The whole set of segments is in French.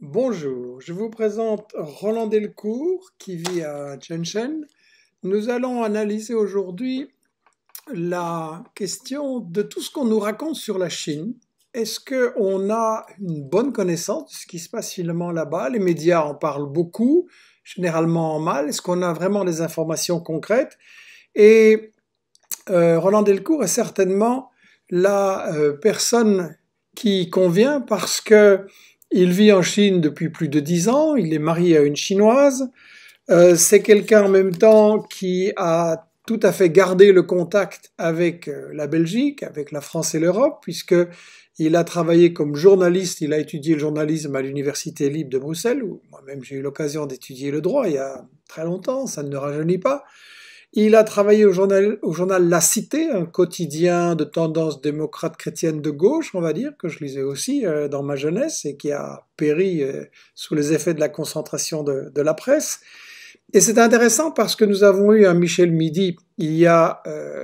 Bonjour, je vous présente Roland Delcourt qui vit à Shenzhen. Nous allons analyser aujourd'hui la question de tout ce qu'on nous raconte sur la Chine. Est-ce qu'on a une bonne connaissance de ce qui se passe finalement là-bas? Les médias en parlent beaucoup, généralement en mal. Est-ce qu'on a vraiment des informations concrètes? Et Roland Delcourt est certainement la personne qui convient parce que il vit en Chine depuis plus de 10 ans, il est marié à une Chinoise, c'est quelqu'un en même temps qui a tout à fait gardé le contact avec la Belgique, avec la France et l'Europe, puisque il a travaillé comme journaliste, il a étudié le journalisme à l'Université libre de Bruxelles, où moi-même j'ai eu l'occasion d'étudier le droit il y a très longtemps, ça ne me rajeunit pas. Il a travaillé au journal La Cité, un quotidien de tendance démocrate chrétienne de gauche, on va dire, que je lisais aussi dans ma jeunesse et qui a péri sous les effets de la concentration de la presse. Et c'est intéressant parce que nous avons eu un Michel Midi il y a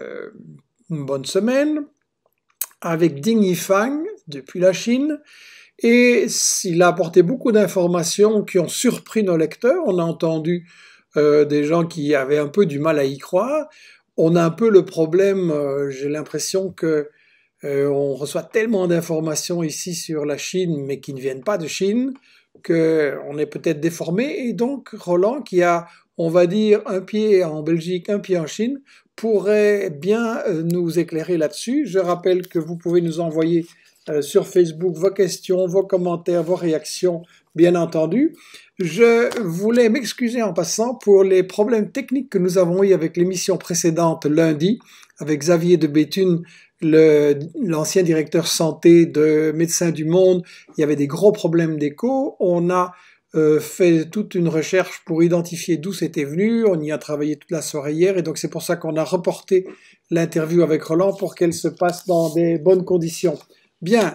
une bonne semaine avec Ding Yifang depuis la Chine. Et il a apporté beaucoup d'informations qui ont surpris nos lecteurs. On a entendu des gens qui avaient un peu du mal à y croire. On a un peu le problème, j'ai l'impression que on reçoit tellement d'informations ici sur la Chine, mais qui ne viennent pas de Chine, qu'on est peut-être déformé. Et donc Roland, qui a, on va dire, un pied en Belgique, un pied en Chine, pourrait bien nous éclairer là-dessus. Je rappelle que vous pouvez nous envoyer sur Facebook vos questions, vos commentaires, vos réactions, bien entendu. Je voulais m'excuser en passant pour les problèmes techniques que nous avons eu avec l'émission précédente lundi, avec Xavier de Béthune, l'ancien directeur santé de Médecins du Monde. Il y avait des gros problèmes d'écho. On a fait toute une recherche pour identifier d'où c'était venu. On y a travaillé toute la soirée hier et donc c'est pour ça qu'on a reporté l'interview avec Roland pour qu'elle se passe dans des bonnes conditions. Bien,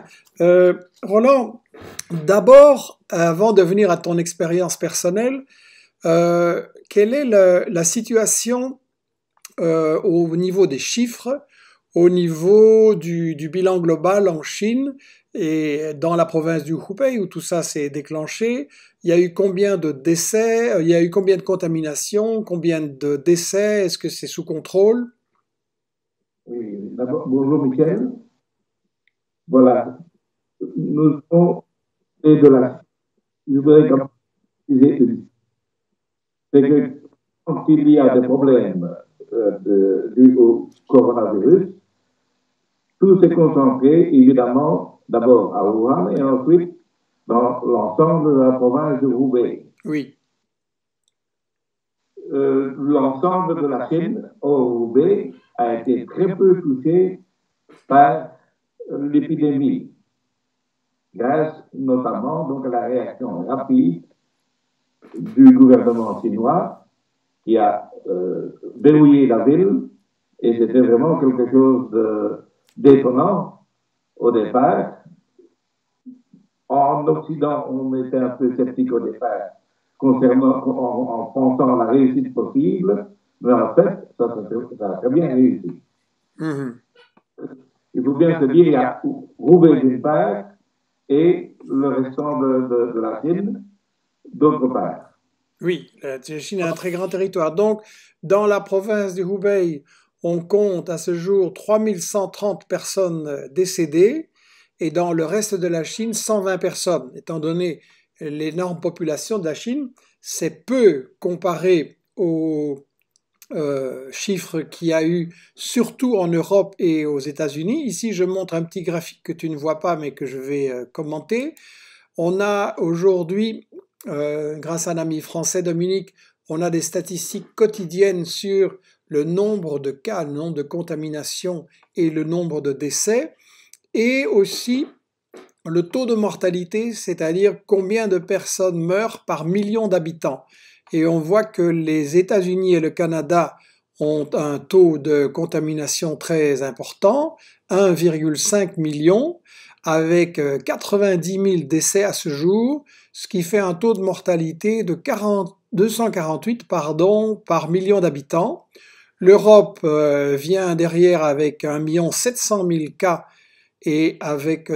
Roland, d'abord, avant de venir à ton expérience personnelle, quelle est la situation au niveau des chiffres, au niveau du bilan global en Chine et dans la province du Hubei où tout ça s'est déclenché? Il y a eu combien de décès? Il y a eu combien de contaminations? Combien de décès? Est-ce que c'est sous contrôle? Oui, d'abord, bonjour Michel. Voilà, nous sommes et de la. Je voudrais préciser, c'est que quand il y a des problèmes dus au coronavirus, tout s'est concentré évidemment d'abord à Wuhan et ensuite dans l'ensemble de la province de Hubei. Oui. L'ensemble de la Chine au Hubei a été très peu touché par l'épidémie, grâce notamment donc, à la réaction rapide du gouvernement chinois qui a verrouillé la ville et c'était vraiment quelque chose d'étonnant au départ. En Occident, on était un peu sceptique au départ en pensant à la réussite possible, mais en fait, ça a très bien réussi. Mm-hmm. Il faut bien se dire, il y a Roubaix d'une part et le restant de la Chine d'autre part. Oui, la Chine a un très grand territoire. Donc, dans la province du Hubei, on compte à ce jour 3130 personnes décédées et dans le reste de la Chine, 120 personnes. Étant donné l'énorme population de la Chine, c'est peu comparé aux chiffres qu'il y a eu surtout en Europe et aux États-Unis. Ici, je montre un petit graphique que tu ne vois pas mais que je vais commenter. On a aujourd'hui, grâce à un ami français, Dominique, on a des statistiques quotidiennes sur le nombre de cas, le nombre de contaminations et le nombre de décès, et aussi le taux de mortalité, c'est-à-dire combien de personnes meurent par million d'habitants. Et on voit que les États-Unis et le Canada ont un taux de contamination très important, 1,5 million, avec 90 000 décès à ce jour, ce qui fait un taux de mortalité de 248 par million d'habitants. L'Europe vient derrière avec 1 700 000 cas et avec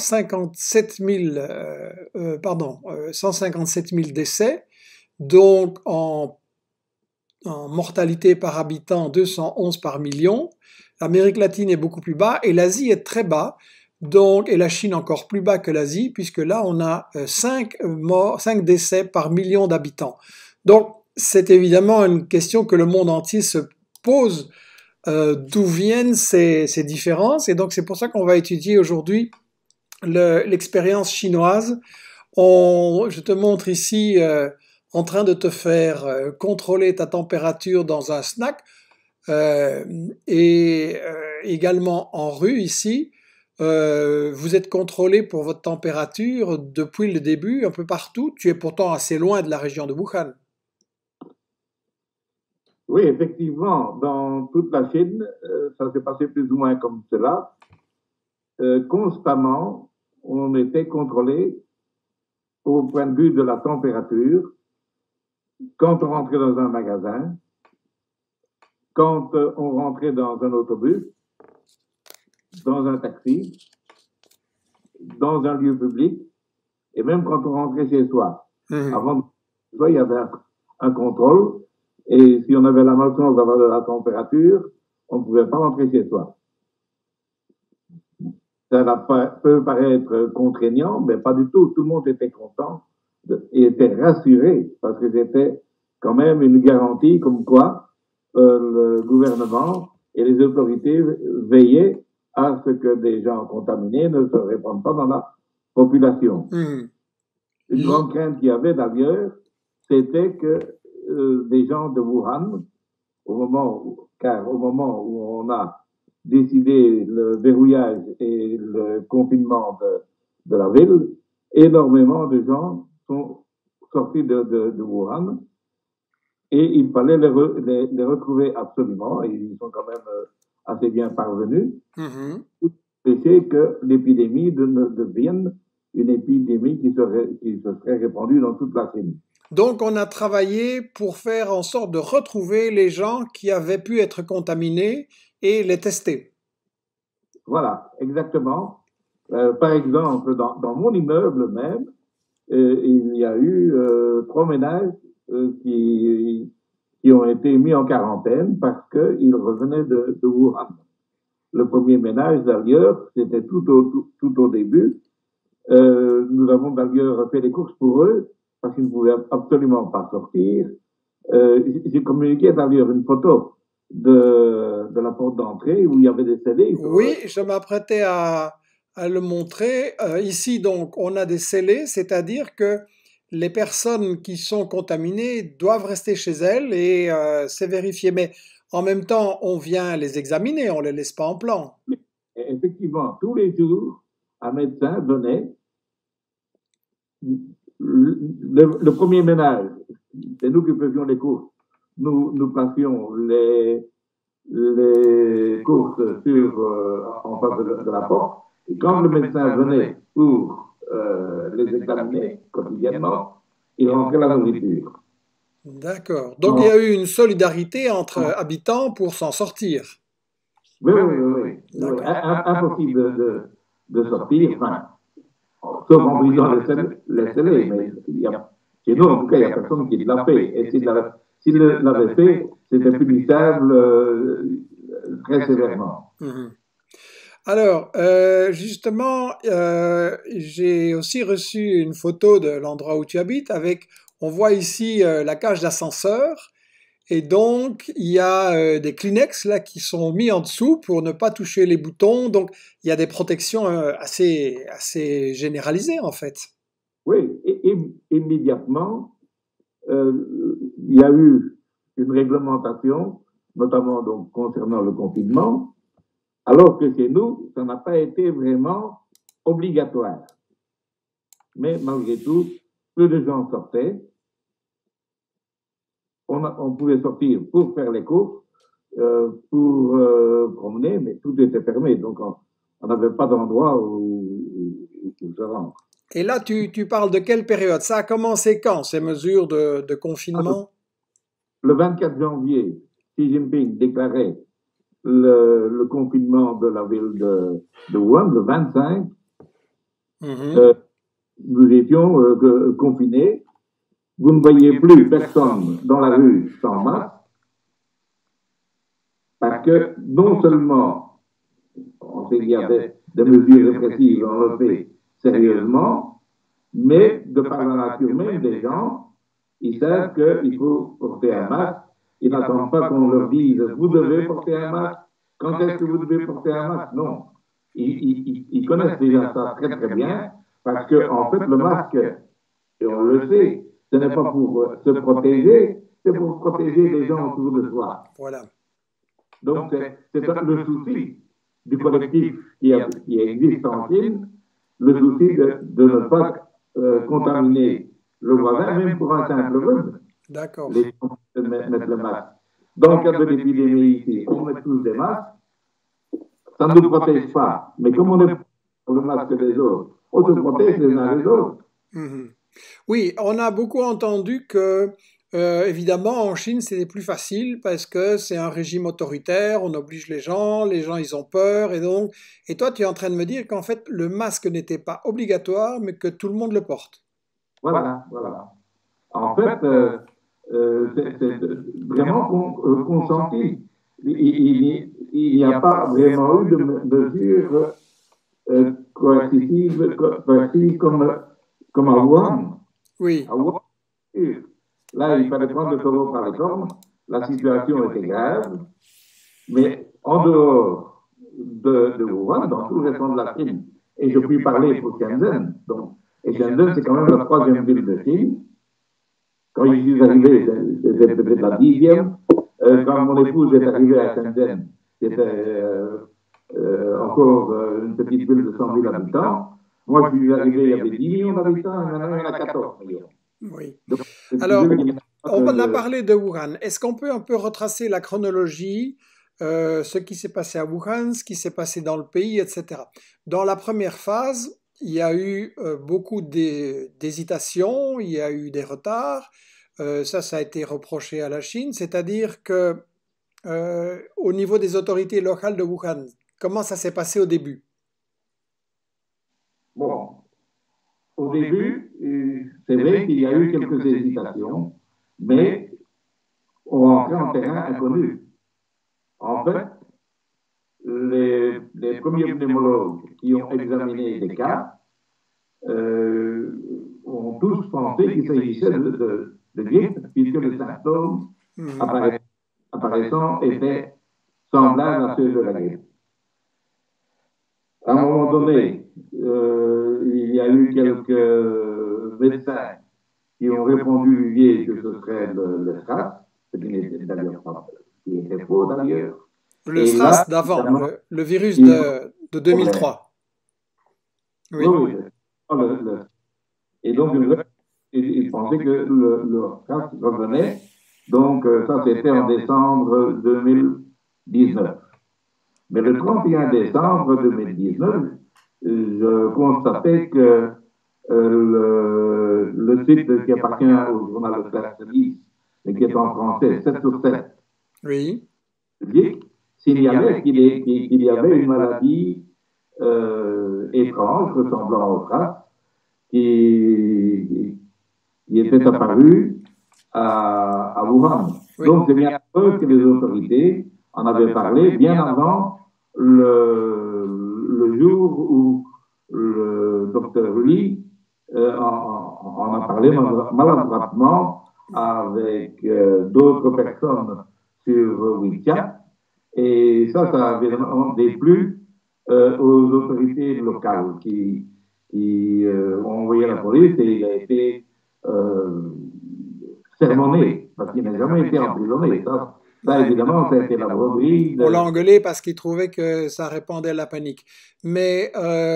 157 000 décès, donc en mortalité par habitant 211 par million. L'Amérique latine est beaucoup plus bas et l'Asie est très bas, donc, et la Chine encore plus bas que l'Asie, puisque là on a 5 décès par million d'habitants. Donc c'est évidemment une question que le monde entier se pose, d'où viennent ces différences, et donc c'est pour ça qu'on va étudier aujourd'hui l'expérience chinoise. Je te montre ici en train de te faire contrôler ta température dans un snack, et également en rue ici. Vous êtes contrôlé pour votre température depuis le début, un peu partout. Tu es pourtant assez loin de la région de Wuhan. Oui, effectivement, dans toute la Chine, ça s'est passé plus ou moins comme cela. Constamment, on était contrôlé au point de vue de la température quand on rentrait dans un magasin, quand on rentrait dans un autobus, dans un taxi, dans un lieu public, et même quand on rentrait chez soi. Avant de soi, il y avait un contrôle, et si on avait la malchance d'avoir de la température, on ne pouvait pas rentrer chez soi. Ça peut paraître contraignant, mais pas du tout. Tout le monde était content et était rassuré, parce que c'était quand même une garantie comme quoi le gouvernement et les autorités veillaient à ce que des gens contaminés ne se répandent pas dans la population. Une grande crainte qu'il y avait d'ailleurs, c'était que des gens de Wuhan, car au moment où on a décidé le verrouillage et le confinement de la ville, énormément de gens sont sortis de Wuhan, et il fallait les retrouver absolument, et ils sont quand même assez bien parvenus, pour empêcher que l'épidémie ne devienne une épidémie qui se serait répandue dans toute la Chine. Donc on a travaillé pour faire en sorte de retrouver les gens qui avaient pu être contaminés et les tester. Voilà, exactement. Par exemple, dans mon immeuble même, il y a eu 3 ménages qui ont été mis en quarantaine parce qu'ils revenaient de Wuhan. Le premier ménage, d'ailleurs, c'était tout au début. Nous avons d'ailleurs fait des courses pour eux parce qu'ils ne pouvaient absolument pas sortir. J'ai communiqué d'ailleurs une photo de la porte d'entrée où il y avait des scellés. Oui, je m'apprêtais à le montrer. Ici, donc, on a des scellés, c'est-à-dire que les personnes qui sont contaminées doivent rester chez elles et c'est vérifié. Mais en même temps, on vient les examiner, on ne les laisse pas en plan. Effectivement, tous les jours, un médecin venait. Le premier ménage, c'est nous qui faisions les courses. Nous placions les courses en face de la porte. Et quand le médecin venait pour les examiner quotidiennement, il rentrait la nourriture. D'accord. Donc il y a eu une solidarité entre habitants pour s'en sortir. Oui. Impossible de sortir, enfin, sauf en brisant les scellés, mais chez nous, en tout cas, il n'y a personne qui l'a fait. Et s'il l'avait fait, c'était punissable très sévèrement. Alors, justement, j'ai aussi reçu une photo de l'endroit où tu habites on voit ici la cage d'ascenseur, et donc il y a des Kleenex là qui sont mis en dessous pour ne pas toucher les boutons, donc il y a des protections assez généralisées en fait. Oui, et immédiatement, il y a eu une réglementation, notamment donc concernant le confinement, alors que chez nous, ça n'a pas été vraiment obligatoire. Mais malgré tout, peu de gens sortaient. On pouvait sortir pour faire les courses, pour promener, mais tout était fermé. Donc, on n'avait pas d'endroit où se rendre. Et là, tu parles de quelle période? Ça a commencé quand, ces mesures de confinement? Le 24 janvier, Xi Jinping déclarait le confinement de la ville de Wuhan, le 25, nous étions confinés. Vous ne voyez plus personne dans la rue sans masque, parce que non seulement on sait qu'il y a des mesures répressives, on le fait sérieusement, mais de par la nature même des gens, ils savent qu'il faut porter un masque. Ils n'attendent pas qu'on leur dise vous devez porter un masque. Quand est-ce que vous devez porter un masque? Non. Ils connaissent déjà ça très très bien parce que en fait le masque, et on le sait, ce n'est pas pour se protéger, c'est pour protéger les gens autour de soi. Voilà. Donc c'est le souci du collectif qui existe en Chine, le souci de ne pas contaminer le voisin, même pour un simple rhume. D'accord. Les gens mettent le masque. Dans le cas de l'épidémie ici, on met tous des masques. Ça ne nous protège pas. Mais comme on est pour le masque des autres, on se protège les uns les autres. Oui, on a beaucoup entendu que, évidemment, en Chine, c'était plus facile parce que c'est un régime autoritaire, on oblige les gens ils ont peur, et toi, tu es en train de me dire qu'en fait, le masque n'était pas obligatoire, mais que tout le monde le porte. Voilà. En fait, c'est vraiment consenti. Il n'y a pas vraiment eu de mesures coercitives comme à Wuhan. Oui. À Wuhan, là, il fallait prendre le taureau par les cornes. La situation était grave, mais en dehors de Wuhan, dans tout le reste de la Chine, et je puis parler pour Shenzhen. Donc, et Shenzhen, c'est quand même la 3e ville de Chine. Quand je suis arrivé, c'était peut-être la 10e. Quand mon épouse est arrivée à Shenzhen, c'était encore une petite ville de 100 000 habitants. Moi, je suis arrivé, il y avait 10 millions d'habitants, et maintenant il y en a 14 millions. Oui. Alors, on a parlé de Wuhan. Est-ce qu'on peut un peu retracer la chronologie, ce qui s'est passé à Wuhan, ce qui s'est passé dans le pays, etc. Dans la première phase, il y a eu beaucoup d'hésitations, il y a eu des retards. Ça a été reproché à la Chine, c'est-à-dire que au niveau des autorités locales de Wuhan, comment ça s'est passé au début? Bon, au début, c'est vrai qu'il y a eu quelques hésitations, mais on rentrait en terrain inconnu. En fait, les premiers pneumologues qui ont examiné les cas ont tous pensé qu'il s'agissait de grippe, puisque les symptômes apparaissant étaient semblables à ceux de la grippe. À un moment donné, il y a eu quelques médecins qui ont répondu que ce serait le SRAS, ce qui n'était d'ailleurs pas, qui était faux d'ailleurs. Le SRAS d'avant, le virus de 2003. Oui. Et donc, ils pensaient que le SRAS revenait. Donc, ça, c'était en décembre 2019. Mais le 31 décembre 2019, je constatais que le site qui appartient au journal de Classe 10, et qui est en français, 7 sur 7, oui, signalait qu'il y avait une maladie étrange, ressemblant au SRAS, qui était apparue à Wuhan. Oui. Donc, c'est bien sûr que les autorités en avaient parlé bien avant le jour où le docteur Lee en a parlé maladroitement avec d'autres personnes sur WeChat. Et ça avait vraiment déplu aux autorités locales qui ont envoyé la police et il a été sermonné parce qu'il n'a jamais été emprisonné. Ça, évidemment, ça a été la broderie. On l'a engueulé parce qu'il trouvait que ça répandait la panique. Mais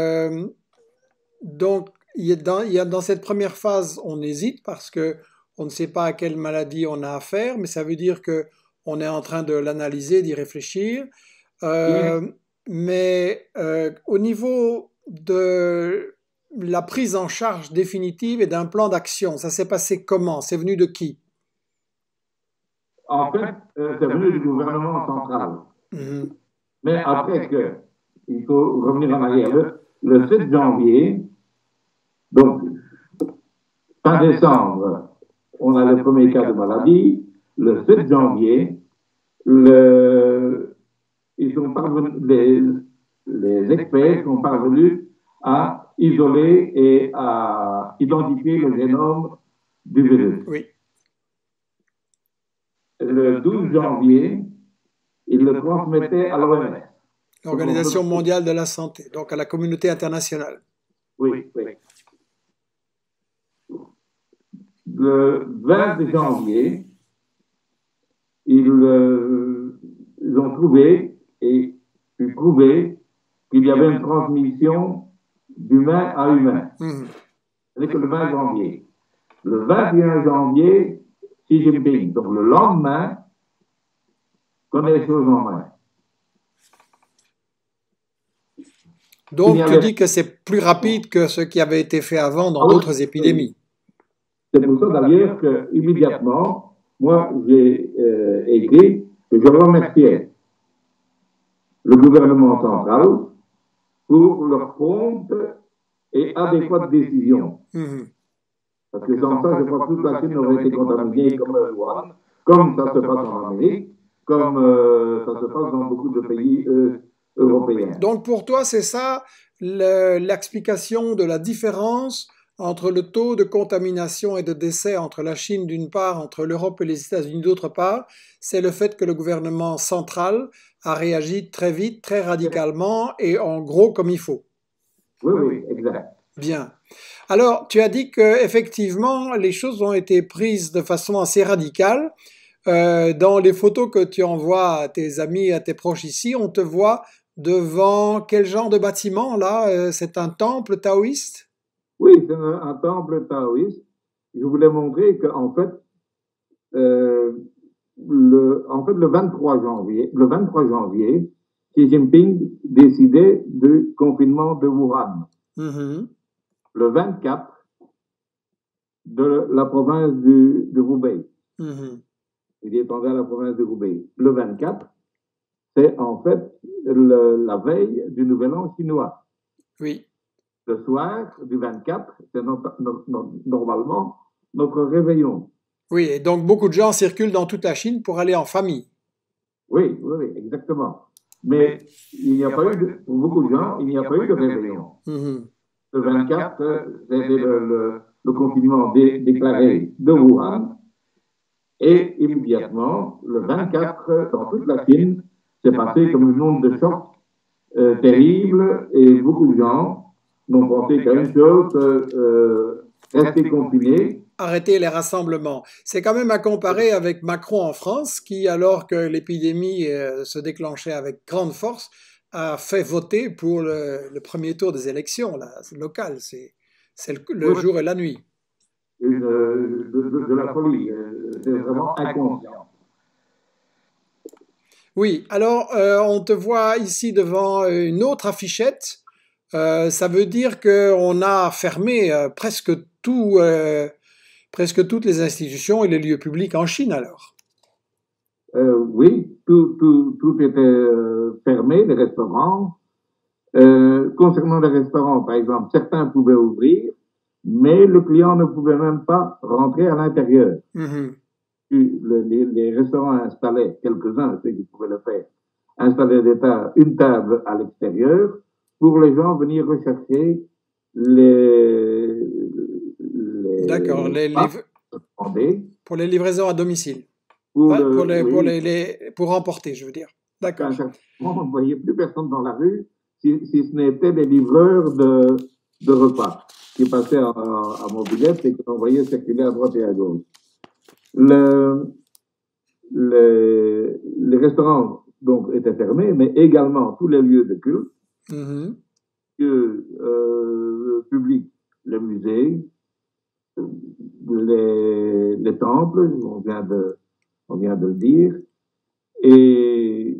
donc, dans cette première phase, on hésite parce que on ne sait pas à quelle maladie on a affaire, mais ça veut dire que on est en train de l'analyser, d'y réfléchir. Mais au niveau de la prise en charge définitive et d'un plan d'action, ça s'est passé comment? C'est venu de qui? En fait, c'est venu du gouvernement central. Mhm. Mais après que, il faut revenir en arrière, le 7 janvier, donc fin décembre, on a le premier cas de maladie. Le 7 janvier, le, ils sont parvenus, les experts sont parvenus à isoler et à identifier le génome du virus. Oui. Le 12 janvier, ils le transmettaient à l'OMS. L'Organisation mondiale de la santé, donc à la communauté internationale. Oui, oui. Le 20 janvier, ils ont trouvé et pu prouver qu'il y avait une transmission d'humain à humain. Mhm. C'est que le 20 janvier. Le 21 janvier, Xi Jinping, donc le lendemain, connaît les choses en main. Donc, tu dis que c'est plus rapide que ce qui avait été fait avant dans d'autres épidémies. C'est pour ça d'ailleurs que immédiatement, moi, j'ai écrit que je remerciais le gouvernement central pour leur prompte et adéquate décision. Mhm. Parce que sans ça, je crois que toute la Chine aurait été contaminée comme Wuhan, comme ça se passe en Amérique, comme ça se passe dans beaucoup de pays européens. Donc, pour toi, c'est ça l'explication de la différence entre le taux de contamination et de décès entre la Chine d'une part, entre l'Europe et les États-Unis d'autre part, c'est le fait que le gouvernement central a réagi très vite, très radicalement et en gros comme il faut. Oui, oui, exact. Bien. Alors, tu as dit que effectivement, les choses ont été prises de façon assez radicale. Dans les photos que tu envoies à tes amis, à tes proches ici, on te voit devant quel genre de bâtiment là? C'est un temple taoïste? Oui, c'est un temple taoïste. Je voulais montrer qu'en fait, le 23 janvier, Xi Jinping décidait du confinement de Wuhan. Mhm. Le 24, de la province de Hubei. Mhm. Il dépendait à la province de Hubei. Le 24, c'est en fait la veille du Nouvel An chinois. Oui. Le soir du 24, c'est normalement notre réveillon. Oui, et donc beaucoup de gens circulent dans toute la Chine pour aller en famille. Oui, oui, oui, exactement. Mais il n'y a pas eu, pour beaucoup de gens, il n'y a pas eu de réveillon. Mhm. Le 24, c'était le confinement déclaré de Wuhan. Et immédiatement, le 24, dans toute la Chine, c'est passé comme une onde de choc terrible et beaucoup de gens n'ont pensé qu'à une chose, rester confinés. Arrêter les rassemblements. C'est quand même à comparer avec Macron en France, qui, alors que l'épidémie se déclenchait avec grande force, a fait voter pour le premier tour des élections là, locales. C'est le Oui, jour et la nuit. de la folie. C'est vraiment inconscient. Oui, alors on te voit ici devant une autre affichette. Ça veut dire qu'on a fermé presque toutes les institutions et les lieux publics en Chine alors. Oui, tout était fermé, les restaurants. Concernant les restaurants, par exemple, certains pouvaient ouvrir, mais le client ne pouvait même pas rentrer à l'intérieur. Mhm. Les restaurants installaient, quelques-uns, ceux qui pouvaient le faire, installaient une table à l'extérieur pour les gens venir rechercher D'accord, les pour les livraisons à domicile. pour Ouais, oui, pour emporter, je veux dire. à un D'accord. certain moment, on ne voyait plus personne dans la rue, si ce n'était des livreurs de repas qui passaient à mobilette et qu'on voyait circuler à droite et à gauche. Le, les restaurants donc étaient fermés, mais également tous les lieux de culte, Mhm. publics, les musées, les temples, on vient de le dire, et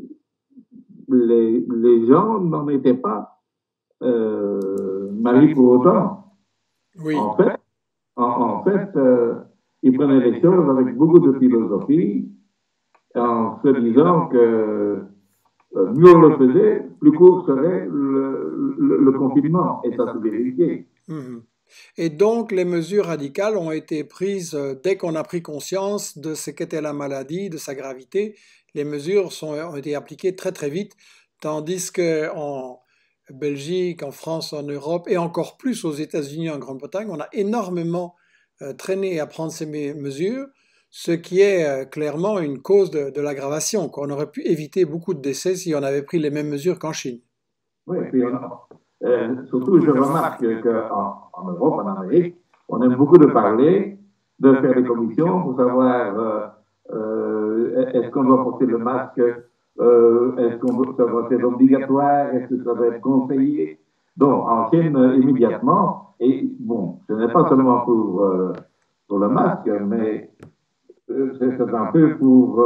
les gens n'en étaient pas maris pour autant. Oui. En fait, en fait ils prenaient les choses avec beaucoup de philosophie en se disant que mieux on le faisait, plus court serait le confinement, et ça se vérifiait. Mhm. Et donc, les mesures radicales ont été prises dès qu'on a pris conscience de ce qu'était la maladie, de sa gravité. Les mesures ont été appliquées très très vite, tandis qu'en Belgique, en France, en Europe et encore plus aux États-Unis, en Grande-Bretagne, on a énormément traîné à prendre ces mesures, ce qui est clairement une cause de l'aggravation. On aurait pu éviter beaucoup de décès si on avait pris les mêmes mesures qu'en Chine. Oui, et puis surtout, je remarque qu'en Europe, en Amérique, on aime beaucoup de parler, de faire des commissions pour savoir est-ce qu'on doit porter le masque, est-ce que ça va être obligatoire, est-ce que ça va être conseillé. Donc, en Chine, immédiatement, et bon, ce n'est pas seulement pour le masque, mais c'est un peu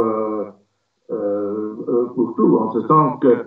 pour tout, en ce sens que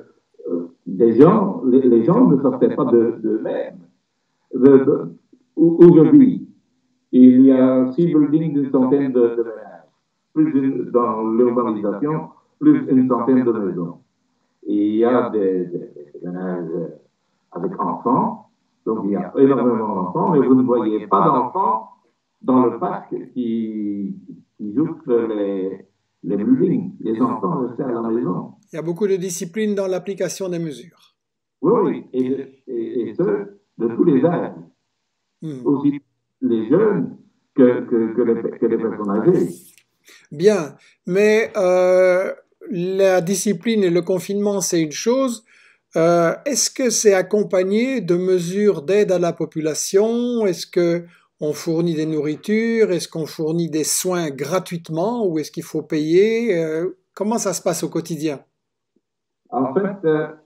les gens ne sortaient pas d'eux-mêmes. Aujourd'hui, il y a 6 buildings d'une centaine de ménages, dans l'urbanisation, plus une centaine de maisons. Et il y a des ménages avec enfants, donc il y a énormément d'enfants, mais vous ne voyez pas d'enfants dans le parc qui jouent les buildings. Les enfants restent à la maison. Il y a beaucoup de discipline dans l'application des mesures. Oui, et ce, de tous les âges. Aussi les jeunes que les personnes âgées. Bien, mais la discipline et le confinement, c'est une chose. Est-ce que c'est accompagné de mesures d'aide à la population? Est-ce qu'on fournit des nourritures? Est-ce qu'on fournit des soins gratuitement ou est-ce qu'il faut payer? Comment ça se passe au quotidien? En fait,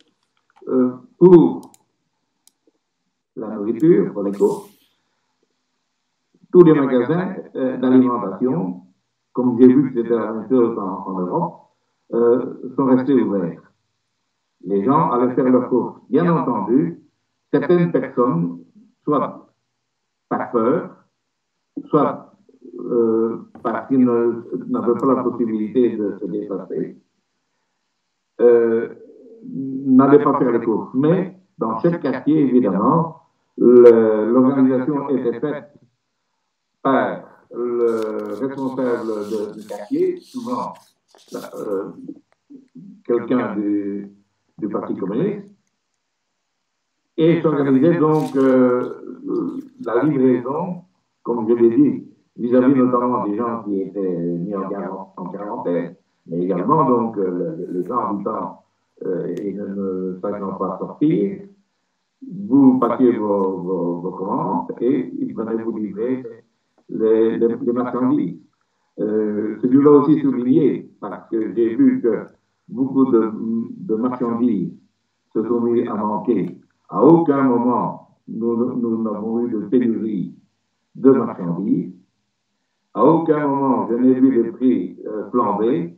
pour la nourriture, pour les courses, tous les magasins d'alimentation, comme j'ai vu que c'était la même chose en Europe, sont restés ouverts. Les gens allaient faire leurs courses. Bien entendu, certaines personnes, soit par peur, soit parce qu'ils n'avaient pas la possibilité de se déplacer, n'allaient pas faire les courses. Mais dans chaque quartier, évidemment, l'organisation était faite par le responsable du quartier, souvent quelqu'un du Parti communiste, et s'organisait donc la livraison, comme je l'ai dit, vis-à-vis notamment des gens qui étaient mis en quarantaine, mais également donc les gens habitant et ne sachant pas sortir, vous passiez vos commandes et ils venaient vous livrer les marchandises. Celui-là aussi souligné, parce que j'ai vu que beaucoup de marchandises se sont mis à manquer. À aucun moment, nous n'avons eu de pénurie de marchandises. À aucun moment, je n'ai vu les prix flamber.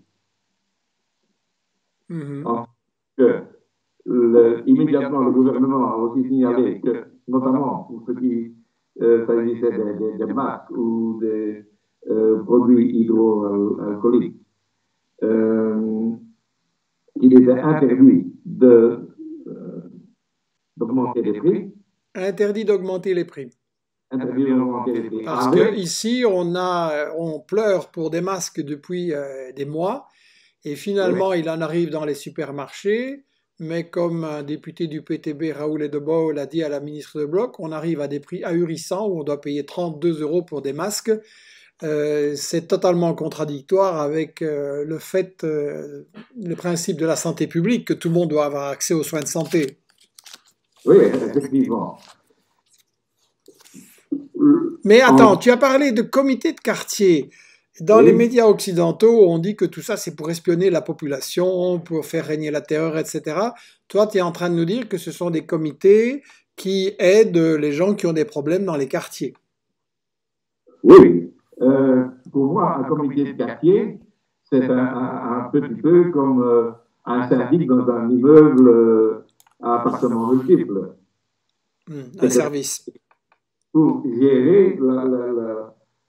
Immédiatement, le gouvernement a aussi signalé que, notamment pour ce qui s'agissait des masques ou des produits hydroalcooliques, il était interdit d'augmenter les prix. Interdit d'augmenter les prix. Interdit d'augmenter les prix. Parce qu'ici, on pleure pour des masques depuis des mois, et finalement, il en arrive dans les supermarchés, mais comme un député du PTB, Raoul Edebo, l'a dit à la ministre de Bloch, on arrive à des prix ahurissants où on doit payer 32 € pour des masques. C'est totalement contradictoire avec le principe de la santé publique, que tout le monde doit avoir accès aux soins de santé. Oui, effectivement. Mais attends, tu as parlé de comité de quartier. Dans les médias occidentaux, on dit que tout ça, c'est pour espionner la population, pour faire régner la terreur, etc. Toi, tu es en train de nous dire que ce sont des comités qui aident les gens qui ont des problèmes dans les quartiers. Oui. Pour moi, un comité de quartier, c'est un petit peu comme un syndic dans un immeuble à appartements multiples. Un service. Pour gérer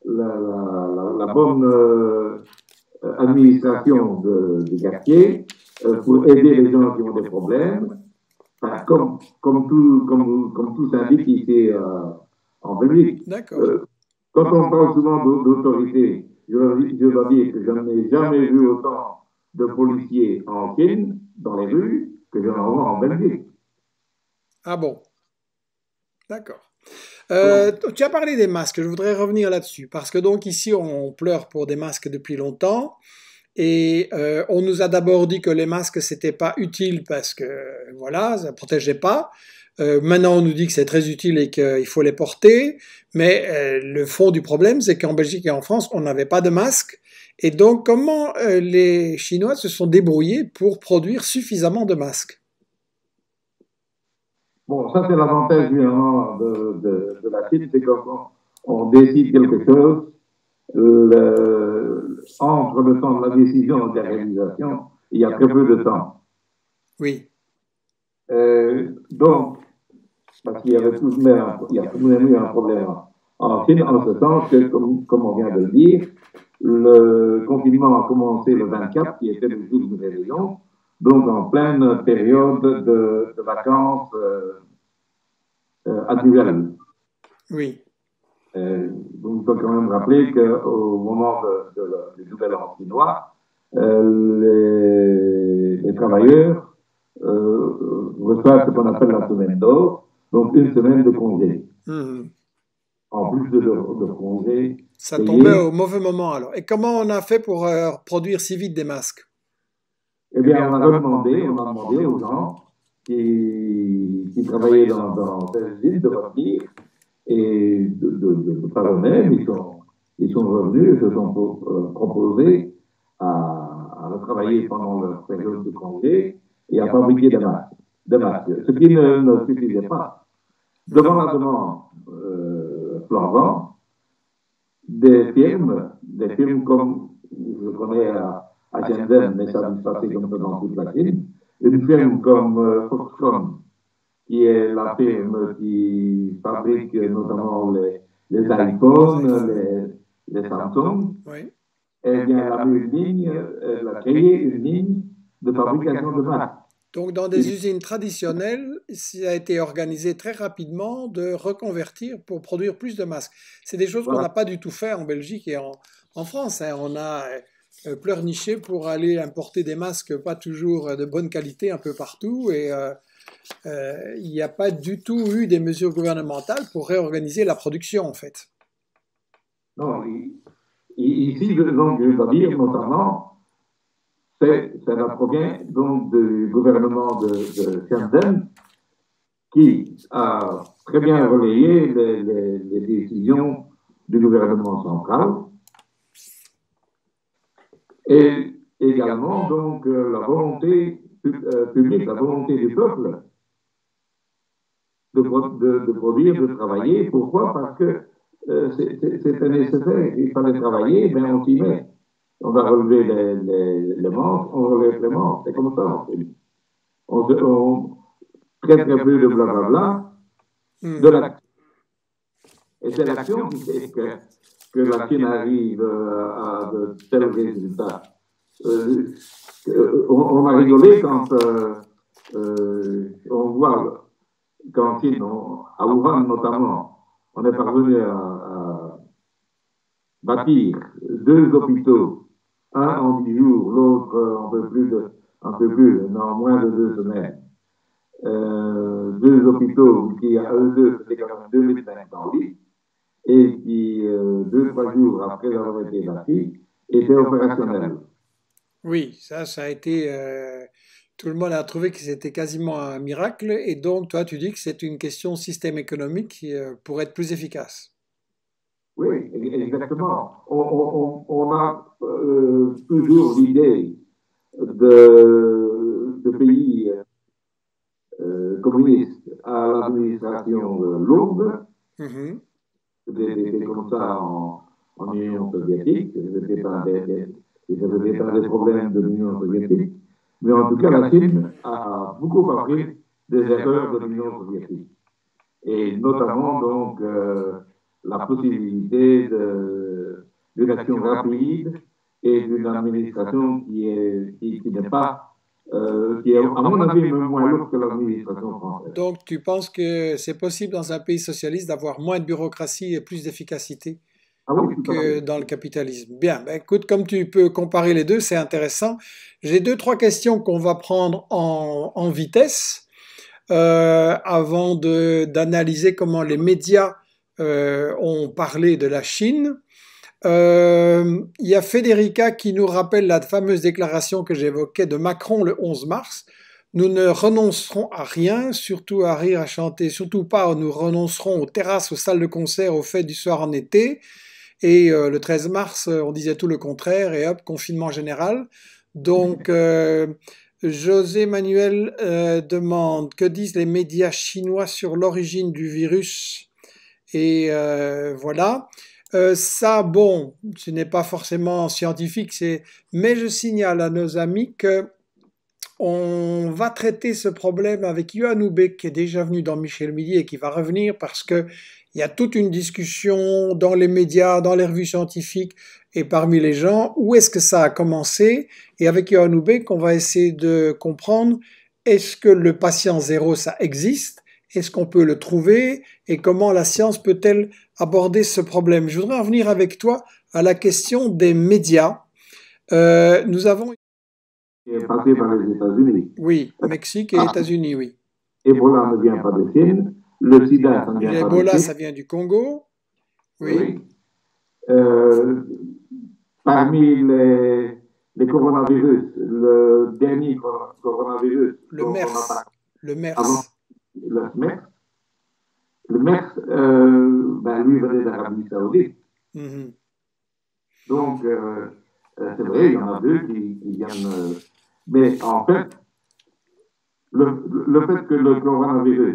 la bonne administration du quartier, pour aider les gens qui ont des problèmes, enfin, comme tout s'indique ici en Belgique. D'accord. Quand on parle souvent d'autorité, je dois dire que je n'ai jamais vu autant de policiers en Chine, dans les rues, que je n'en vois en Belgique. Ah bon, d'accord. Donc, Tu as parlé des masques, je voudrais revenir là-dessus, parce que donc ici on pleure pour des masques depuis longtemps, et on nous a d'abord dit que les masques c'était pas utile parce que voilà, ça protégeait pas. Maintenant on nous dit que c'est très utile et qu'il faut les porter, mais le fond du problème c'est qu'en Belgique et en France on n'avait pas de masques, et donc comment les Chinois se sont débrouillés pour produire suffisamment de masques? bon, ça c'est l'avantage évidemment de la Chine, c'est quand on décide quelque chose, entre le temps de la décision et de la réalisation, il y a très peu de temps. Oui, Donc, parce qu'il y avait tout de même, il y a tout de même eu un problème en Chine, en ce sens que, comme on vient de le dire, le confinement a commencé le 24, qui était le jour de réveillon, donc en pleine période de vacances annuelles. oui, Donc, il faut quand même rappeler qu'au moment du nouvel an chinois, les travailleurs reçoivent ce qu'on appelle la semaine d'or, donc une semaine de congé, mhm. en plus de congés Ça tombait payés. au mauvais moment alors. Et comment on a fait pour produire si vite des masques? Eh bien, on a demandé aux gens qui travaillaient dans ces usines de revenir et par eux-mêmes, ils sont revenus et se sont proposés à travailler pendant leur période de congé et à fabriquer des masques, ce qui ne suffisait pas. Devant la demande flambante, des firmes comme je connais à Shenzhen, mais ça va se passer comme ça dans toute la Chine, une firme comme Foxconn, qui est la firme qui fabrique notamment les Les iPhones, iPhones. les Samsung, Oui. eh bien, elle a mis une ligne, elle a créé une ligne de fabrication de masques. Donc dans des usines traditionnelles, ça a été organisé très rapidement de reconvertir pour produire plus de masques. C'est des choses qu'on Voilà. n'a pas du tout fait en Belgique et en France, hein. On a pleurniché pour aller importer des masques pas toujours de bonne qualité un peu partout, et il n'y a pas du tout eu des mesures gouvernementales pour réorganiser la production en fait. Non, ici, donc, je dois dire notamment, ça provient donc du gouvernement de Shenzhen qui a très bien relayé les décisions du gouvernement central et également donc la volonté publique, la volonté du peuple de produire, de travailler. Pourquoi? Parce que c'était nécessaire, il fallait travailler, mais on s'y met. On va relever les manches, on relève les manches, c'est comme ça. Très très peu de blablabla, de Mhm. l'action. Et c'est l'action qui fait que la Chine arrive à de tels résultats. Euh, on a rigolé quand on voit qu'en Chine, à Wuhan notamment, on est parvenu à bâtir deux hôpitaux, un en 10 jours, l'autre un peu plus, en moins de 2 semaines. Deux hôpitaux qui, à eux deux, c'était quand même 2500 lits, et qui, 2, 3 jours après avoir été bâtis, étaient opérationnels. Oui, ça a été. Tout le monde a trouvé que c'était quasiment un miracle, et donc toi, tu dis que c'est une question système économique pour être plus efficace. Oui, exactement. On a toujours l'idée de pays communistes à l'administration lourde, Mhm. c'était comme ça en Union soviétique, c'était un des problèmes de l'Union soviétique, mais en tout cas la Chine a beaucoup appris des erreurs de l'Union soviétique, et notamment donc la possibilité d'une action rapide et d'une administration qui n'est pas qui est, à mon avis, même moins lourde que l'administration française. Donc, tu penses que c'est possible dans un pays socialiste d'avoir moins de bureaucratie et plus d'efficacité Ah oui, tout à que fait. dans le capitalisme? Bien, ben écoute, comme tu peux comparer les deux, c'est intéressant. J'ai deux, trois questions qu'on va prendre en vitesse avant d'analyser comment les médias ont parlé de la Chine. Il y a Federica qui nous rappelle la fameuse déclaration que j'évoquais de Macron le 11 mars. Nous ne renoncerons à rien, surtout à rire, à chanter, surtout pas, nous renoncerons aux terrasses, aux salles de concert, aux fêtes du soir en été. Et le 13 mars, on disait tout le contraire, et hop, confinement général. Donc, José Manuel demande, que disent les médias chinois sur l'origine du virus? Et voilà. Ça, bon, ce n'est pas forcément scientifique, mais je signale à nos amis que on va traiter ce problème avec Yohann Houbé, qui est déjà venu dans Michel Midi et qui va revenir parce que il y a toute une discussion dans les médias, dans les revues scientifiques et parmi les gens. Où est-ce que ça a commencé? Et avec Yohann Houbé, qu'on va essayer de comprendre, est-ce que le patient zéro, ça existe? Est-ce qu'on peut le trouver? Et comment la science peut-elle aborder ce problème? Je voudrais en venir avec toi à la question des médias. Nous avons... Qui est passé par les États-Unis. Oui, Mexique et Ah, États-Unis, oui. Ebola ne vient pas de Chine, le sida, ça ne vient pas de L'Ebola, Chine. ça vient du Congo, oui. Oui. Euh, Parmi les coronavirus, le dernier coronavirus Le dont on a MERS, parlé le avant, MERS. le MERS, le MERS, ben, lui venait d'Arabie Saoudite. Mhm. Donc, c'est vrai, il y en a deux qui viennent. Mais en fait, le fait que le coronavirus,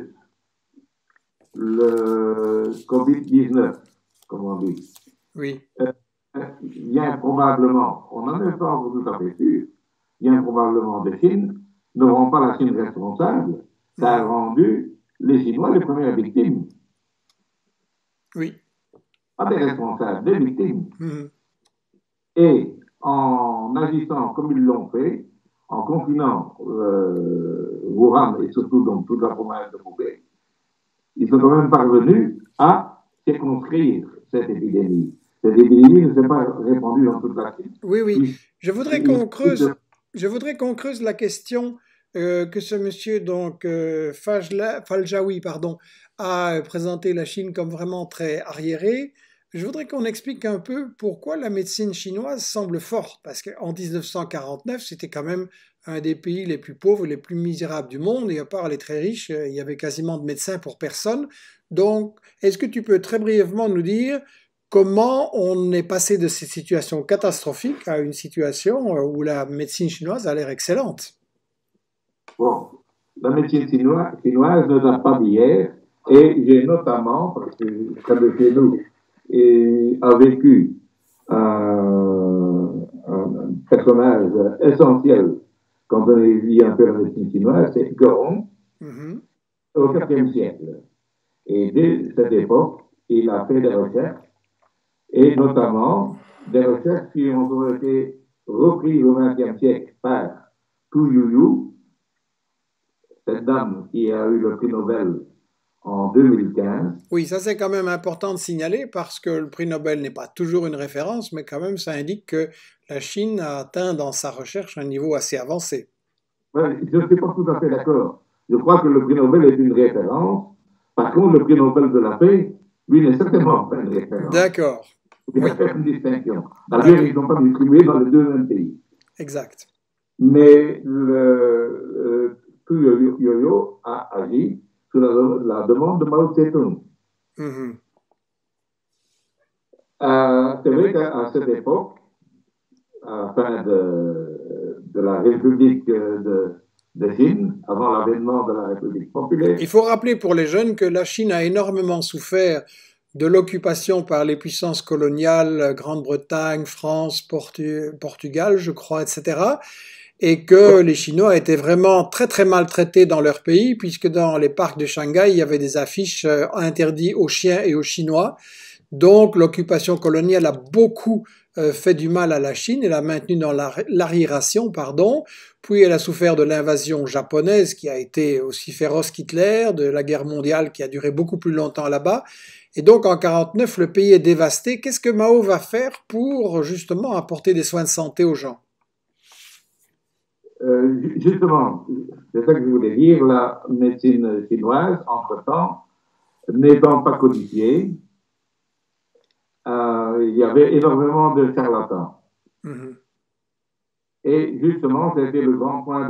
le Covid-19, comme on dit, Oui. vient probablement, on n'en est pas encore tout à fait sûr, vient probablement de Chine, ne rend pas la Chine responsable, ça a Mhm. rendu les Chinois les premières victimes. Oui. Pas des responsables, des victimes. Mhm. Et en agissant comme ils l'ont fait, en confinant Wuhan et surtout donc toute la province de Hubei, ils sont quand même parvenus à circonscrire cette épidémie. Cette épidémie ne s'est pas répandue dans toute la Chine. Oui, oui. Puis, Je voudrais il qu'on creuse, je voudrais qu'on creuse la question que ce monsieur donc Faljaoui, pardon, a présenté la Chine comme vraiment très arriérée. Je voudrais qu'on explique un peu pourquoi la médecine chinoise semble forte, parce qu'en 1949, c'était quand même un des pays les plus pauvres, les plus misérables du monde, et à part les très riches, il y avait quasiment de médecins pour personne. Donc, est-ce que tu peux très brièvement nous dire comment on est passé de cette situation catastrophique à une situation où la médecine chinoise a l'air excellente? bon, la médecine chinoise ne date pas d'hier, et j'ai notamment, parce que près de chez nous, a vécu un personnage essentiel quand on étudie un peu la médecine chinoise, c'est Gong, Mhm. au IVe siècle. Et dès cette époque, il a fait des recherches, et notamment des recherches qui ont été reprises au XXe siècle par Tu Youyou, cette dame qui a eu le prix Nobel en 2015. Oui, ça c'est quand même important de signaler parce que le prix Nobel n'est pas toujours une référence, mais quand même ça indique que la Chine a atteint dans sa recherche un niveau assez avancé. Ouais, je ne suis pas tout à fait d'accord. Je crois que le prix Nobel est une référence. Par contre, le prix Nobel de la paix, lui, n'est certainement pas une référence. D'accord. Il faut Oui, bien faire une distinction. D'ailleurs, d'accord. ils ne sont pas distribués dans les deux mêmes pays. Exact. Mais Tu Yoyo a agi sous la demande de Mao Tse-tung. Mhm. C'est vrai qu'à cette époque, à la fin de la République de Chine, avant l'avènement de la République populaire, Il faut rappeler pour les jeunes que la Chine a énormément souffert de l'occupation par les puissances coloniales, Grande-Bretagne, France, Portugal, je crois, etc. Et que les Chinois étaient vraiment très très maltraités dans leur pays, puisque dans les parcs de Shanghai, il y avait des affiches interdites aux chiens et aux Chinois. Donc l'occupation coloniale a beaucoup fait du mal à la Chine et l'a maintenue dans l'arriération, pardon. Puis elle a souffert de l'invasion japonaise qui a été aussi féroce qu'Hitler, de la guerre mondiale qui a duré beaucoup plus longtemps là-bas. Et donc en 49, le pays est dévasté. Qu'est-ce que Mao va faire pour justement apporter des soins de santé aux gens? Justement, c'est ça que je voulais dire, la médecine chinoise, entre-temps, n'étant pas codifiée, il y avait énormément de charlatans. Mhm. Et justement, c'était le grand point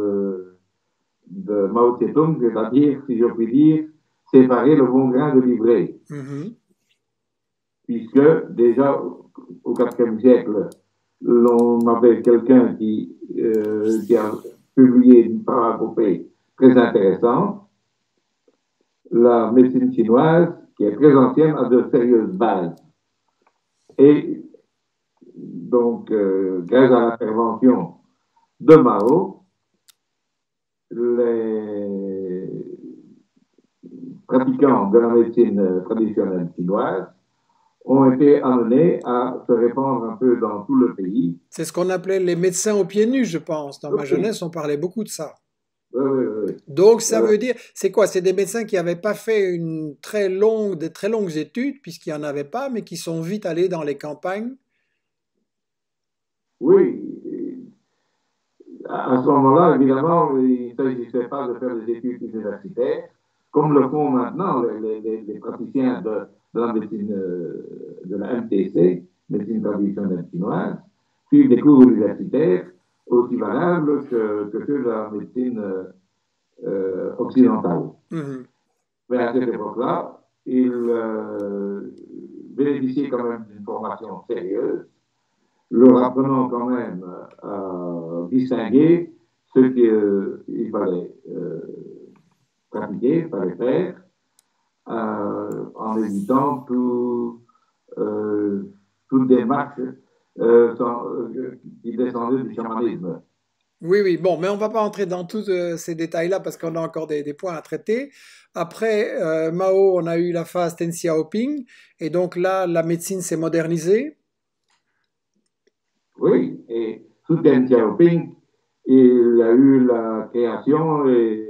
de Mao Tse-tung, c'est-à-dire, si je puis dire, séparer le bon grain de l'ivraie. Mhm. Puisque déjà au IVe siècle, l'on avait quelqu'un qui a publié une parapopée très intéressante. La médecine chinoise, qui est très ancienne, a de sérieuses bases. Et donc, grâce à l'intervention de Mao, les pratiquants de la médecine traditionnelle chinoise ont été amenés à se répandre un peu dans tout le pays. C'est ce qu'on appelait les médecins aux pieds nus, je pense. Dans ma Oui, jeunesse, on parlait beaucoup de ça. oui, oui. Donc, ça veut dire, c'est quoi? C'est des médecins qui n'avaient pas fait de très longues études, puisqu'il n'y en avait pas, mais qui sont vite allés dans les campagnes. Oui, à ce moment-là, évidemment, il ne s'agissait pas de faire des études universitaires, comme le font maintenant les praticiens de la médecine, de la MTC, médecine traditionnelle chinoise, suivent des cours universitaires aussi valables que ceux de la médecine occidentale. Mhm. Mais à cette époque-là, ils bénéficiaient quand même d'une formation sérieuse, leur apprenant quand même à distinguer ce qu'il fallait pratiquer, il fallait faire, en évitant toute démarche qui descendait du chamanisme. Oui, oui, bon, mais on va pas entrer dans tous ces détails-là parce qu'on a encore des points à traiter. Après Mao, on a eu la phase Deng Xiaoping, et donc là, la médecine s'est modernisée. Oui, et sous Deng Xiaoping, il y a eu la création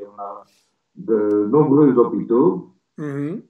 de nombreux hôpitaux, Mhm.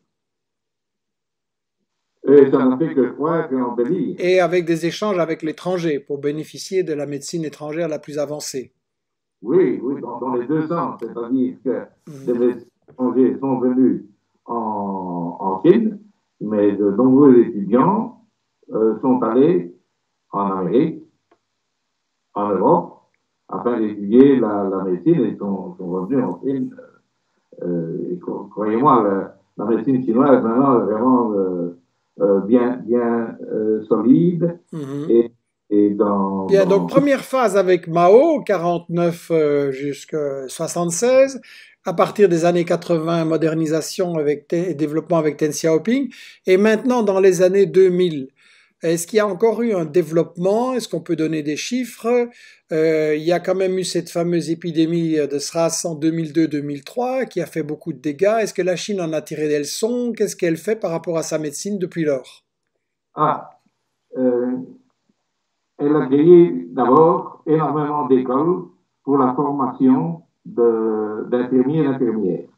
et ça n'a fait que croître et embellir. Et avec des échanges avec l'étranger pour bénéficier de la médecine étrangère la plus avancée. Oui, oui, dans les deux sens, c'est-à-dire que Mhm. des médecins étrangers sont venus en Chine, mais de nombreux étudiants sont allés en Amérique, en Europe, afin d'étudier la médecine et sont revenus en Chine. Croyez-moi, la médecine chinoise maintenant est vraiment bien solide Mhm. et, et dans, Bien, donc dans tout. première phase avec Mao, 49 jusqu'à 76. À partir des années 80, modernisation et développement avec Deng Xiaoping. Et maintenant, dans les années 2000, est-ce qu'il y a encore eu un développement? Est-ce qu'on peut donner des chiffres? Il y a quand même eu cette fameuse épidémie de SRAS en 2002-2003 qui a fait beaucoup de dégâts. Est-ce que la Chine en a tiré des leçons? Qu'est-ce qu'elle fait par rapport à sa médecine depuis lors? Ah, euh, elle a créé d'abord énormément d'écoles pour la formation d'infirmiers et d'infirmières.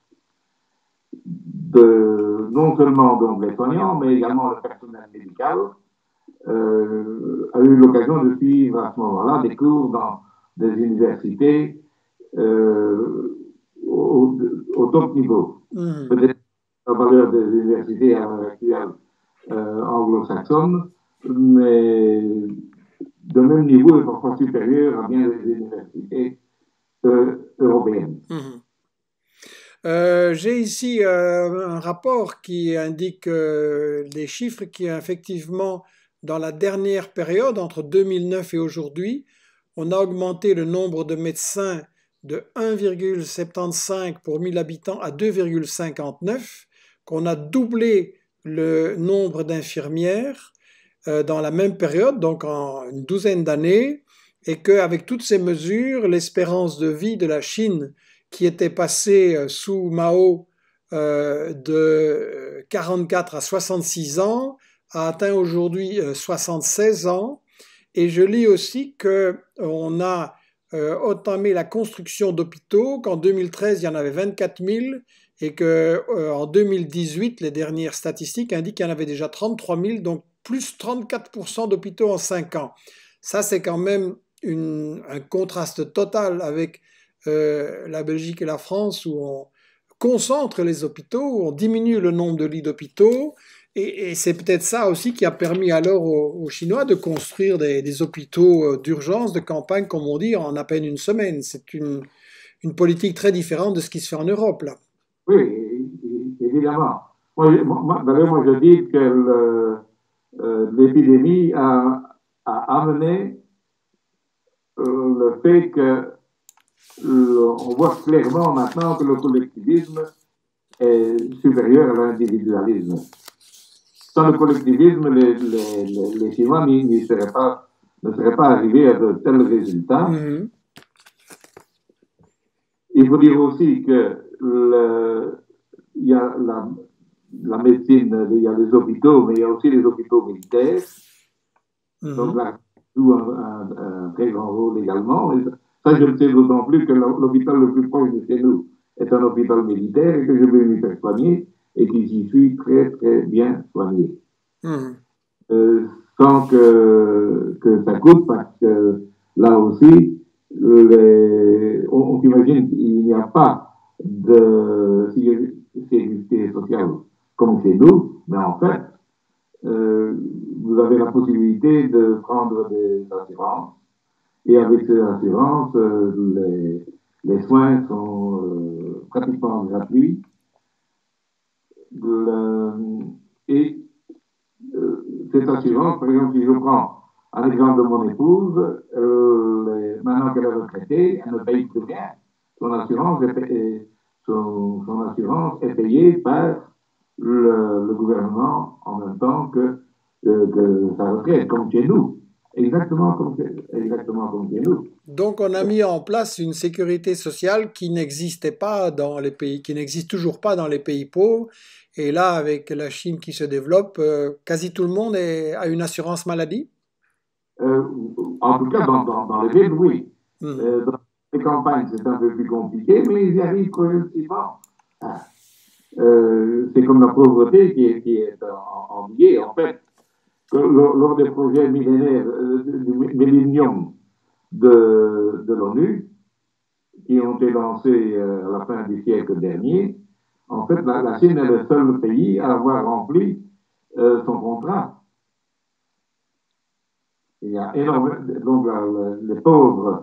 Non seulement donc les soignants, mais également le personnel médical a eu l'occasion de suivre à ce moment-là des cours dans des universités au top niveau. Mhm. Peut-être la valeur des universités actuelles anglo-saxonnes, mais de même niveau et parfois supérieur à bien des universités européennes. Mhm. J'ai ici un rapport qui indique des chiffres qui, effectivement, dans la dernière période, entre 2009 et aujourd'hui, on a augmenté le nombre de médecins de 1,75 pour 1000 habitants à 2,59, qu'on a doublé le nombre d'infirmières dans la même période, donc en une douzaine d'années, et qu'avec toutes ces mesures, l'espérance de vie de la Chine, qui était passée sous Mao de 44 à 66 ans, a atteint aujourd'hui 76 ans. Et je lis aussi qu'on a entamé la construction d'hôpitaux, qu'en 2013, il y en avait 24 000 et qu'en 2018, les dernières statistiques indiquent qu'il y en avait déjà 33 000, donc plus 34% d'hôpitaux en 5 ans. Ça, c'est quand même un contraste total avec la Belgique et la France où on concentre les hôpitaux, où on diminue le nombre de lits d'hôpitaux. Et c'est peut-être ça aussi qui a permis alors aux Chinois de construire des hôpitaux d'urgence, de campagne, comme on dit, en à peine une semaine. C'est une politique très différente de ce qui se fait en Europe, là. Oui, évidemment. D'ailleurs, moi, je dis que l'épidémie a amené le fait que on voit clairement maintenant que le collectivisme est supérieur à l'individualisme. Sans le collectivisme, les Chinois ne seraient pas arrivés à de tels résultats. Mhm. Il faut dire aussi que il y a la médecine, il y a les hôpitaux, mais il y a aussi les hôpitaux militaires. Donc là, joue un très grand rôle également. Et ça, je le sais d'autant plus que l'hôpital le plus proche de chez nous est un hôpital militaire et que je vais m'y faire soigner et que j'y suis très, très bien soigné. Mhm. Sans que ça coûte, parce que là aussi, on s'imagine qu'il n'y a pas de sécurité sociale comme chez nous, mais en fait, vous avez la possibilité de prendre des assurances et avec ces assurances, les soins sont pratiquement gratuits. Et cette assurance, par exemple, si je prends un exemple de mon épouse, maintenant qu'elle est retraitée, elle ne paye plus rien. Son assurance son assurance est payée par le gouvernement en même temps que sa retraite, comme chez nous. Exactement comme chez nous. Donc, on a mis en place une sécurité sociale qui n'existait pas dans les pays, qui n'existe toujours pas dans les pays pauvres. Et là, avec la Chine qui se développe, quasi tout le monde a une assurance maladie. Euh, En tout cas, dans les villes, oui. Mhm. Dans les campagnes, c'est un peu plus compliqué, mais ils y arrivent progressivement. Ah. C'est comme la pauvreté qui est endiguée. En fait, lors des projets millénaires du millénium de l'ONU, qui ont été lancés à la fin du siècle dernier, en fait, la Chine est le seul pays à avoir rempli son contrat. Il y a énormément, donc les pauvres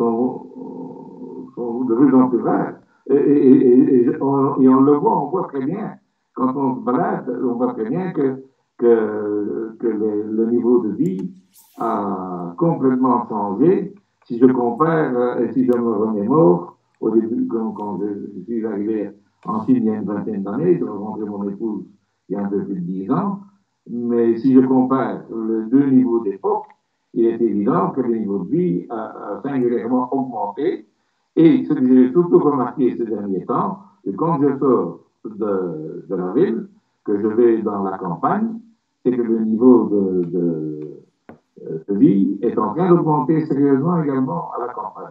sont de plus en plus rares. Et on le voit, on voit très bien. Quand on se balade, on voit très bien que le niveau de vie a complètement changé. Si je compare et si je me remémore, au début, quand je suis arrivé en Chine il y a une vingtaine d'années, j'ai rencontré mon épouse il y a un peu plus de 10 ans, mais si je compare les deux niveaux d'époque, il est évident que le niveau de vie a singulièrement augmenté. Et ce que j'ai surtout remarqué ces derniers temps, c'est quand je sors de la ville, que je vais dans la campagne, c'est que le niveau de vie est en train d'augmenter sérieusement également à la campagne.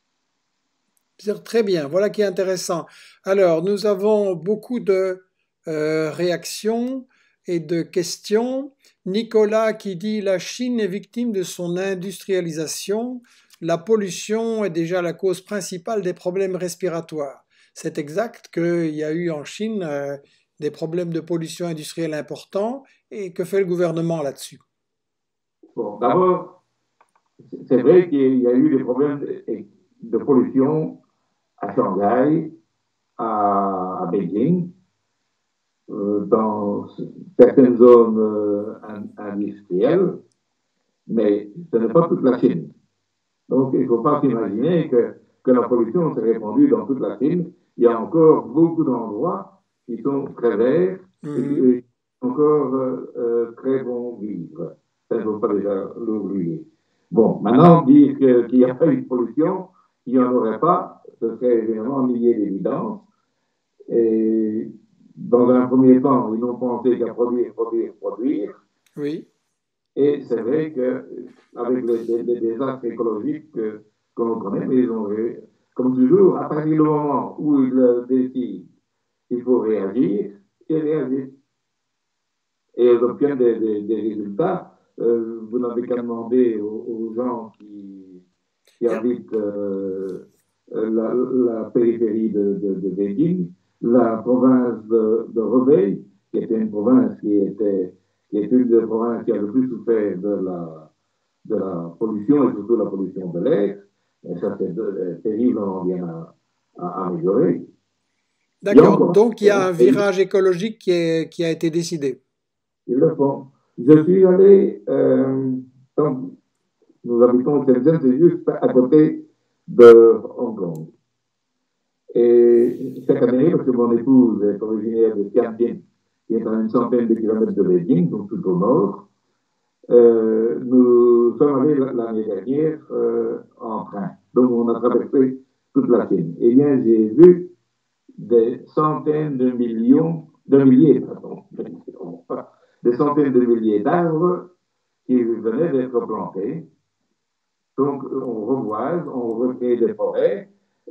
Très bien, voilà qui est intéressant. Alors, nous avons beaucoup de réactions et de questions. Nicolas qui dit la Chine est victime de son industrialisation. La pollution est déjà la cause principale des problèmes respiratoires. C'est exact qu'il y a eu en Chine des problèmes de pollution industrielle importants. Et que fait le gouvernement là-dessus? Bon, d'abord, c'est vrai qu'il y a eu des problèmes de pollution à Shanghai, à Beijing, dans certaines zones industrielles, mais ce n'est pas toute la Chine. Donc, il ne faut pas s'imaginer que la pollution s'est répandue dans toute la Chine. Il y a encore beaucoup d'endroits qui sont très verts et qui sont encore très bons vivre. Ça, il ne faut pas déjà l'oublier. Bon, maintenant, dire qu'il n'y a pas eu de pollution, qu'il n'y en aurait pas, ce serait évidemment nier l'évidence. Et dans un premier temps, ils n'ont pensé qu'à produire, produire, produire. Oui. Et c'est vrai qu'avec les désastres écologiques que l'on connaît, mais ils ont, comme toujours, à partir du moment où ils décident qu'il faut réagir, ils réagissent. Et ils obtiennent des résultats. Vous n'avez qu'à demander aux gens qui Et- habitent la périphérie de Beijing, la province de Hebei, qui était une province qui est une des provinces qui a le plus souffert de la pollution et surtout la pollution de l'air. Et ça, c'est terriblement bien à améliorer. Il y a D'accord. encore, Donc, il y a un virage écologique qui a été décidé. ils le font. Je suis allé, donc, nous habitons au Shenzhen, c'est juste à côté de Hong Kong. Et chaque année, parce que mon épouse est originaire de Tianjin, qui est à une centaine de kilomètres de Beijing, donc tout au nord, nous sommes allés l'année dernière en train. Donc on a traversé toute la Chine. Eh bien, j'ai vu des centaines de millions, de milliers, pardon, des centaines de milliers d'arbres qui venaient d'être plantés. Donc, on reboise, on recrée des forêts.